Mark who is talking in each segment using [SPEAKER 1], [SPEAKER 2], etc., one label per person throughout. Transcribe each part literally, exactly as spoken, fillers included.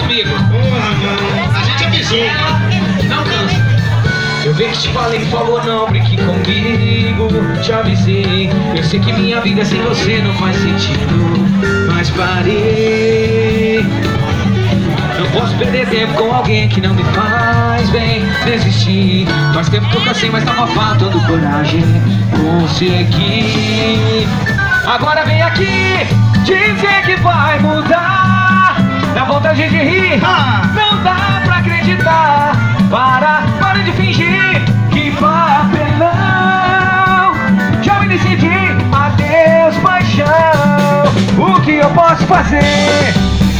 [SPEAKER 1] comigo. A gente avisou. Não cansa. Eu vi que te falei, por favor, não brinque comigo. Te avisei. Eu sei que minha vida sem você não faz sentido, mas parei. Não posso perder tempo com alguém que não me faz bem. Desisti. Faz tempo que eu cansei, mas tava faltando coragem. Consegui. Agora vem aqui dizer que vai mudar. Dá vontade de rir, não dá pra acreditar. Para, para de fingir que papelão. Já me decidi, adeus paixão. O que eu posso fazer?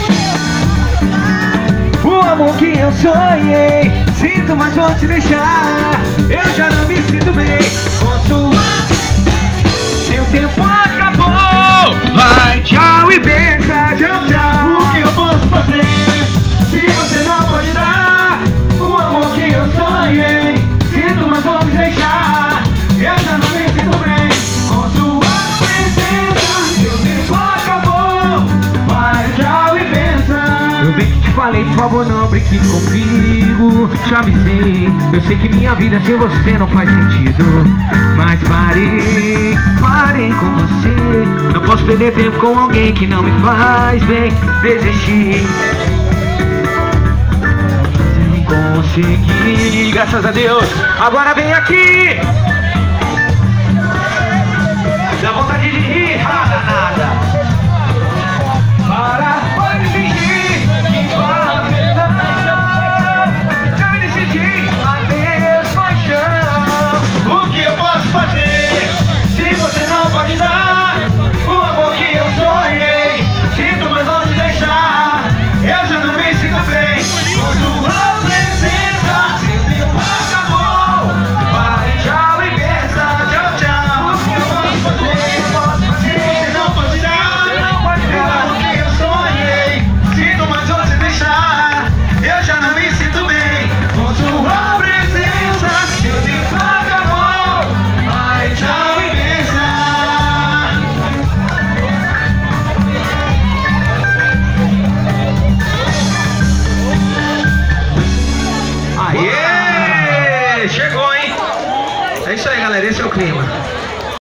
[SPEAKER 1] O amor que eu sonhei, sinto, mas vou te deixar. Eu já não me sinto bem com sua. Seu tempo acabou. Vai, tchau e bença, tchau, tchau. O que eu posso fazer se você não pode dar o amor que eu sonhei? Sinto, mas vou te deixar. Eu já não me sinto bem com sua presença. Seu tempo acabou. Vai, tchau e bença. Eu bem que te falei, por favor, não brinque comigo. Te avisei. Eu sei que minha vida sem você não faz sentido, mas parei, parei com você. Não posso perder tempo com alguém que não me faz bem. Desisti. Consegui, graças a Deus. Agora vem aqui. Dá vontade de rir, nada, nada. Para, para de fingir que vai dar. Já me decidi, adeus paixão. O que eu posso fazer se você não pode dar o amor que eu sonhei? Sinto, mas vou te deixar. Eu já não me sinto bem com sua presença. Seu tempo acabou. Vai, tchau e bença, tchau, tchau. O que eu posso fazer? Posso fazer? Você não pode dar, não pode dar o que eu sonhei. Sinto, mas vou te deixar. Eu já não me sinto bem com sua presença. Seu tempo acabou. Vai, tchau e bença. Aê! Chegou, hein? É isso aí, galera. Esse é o clima.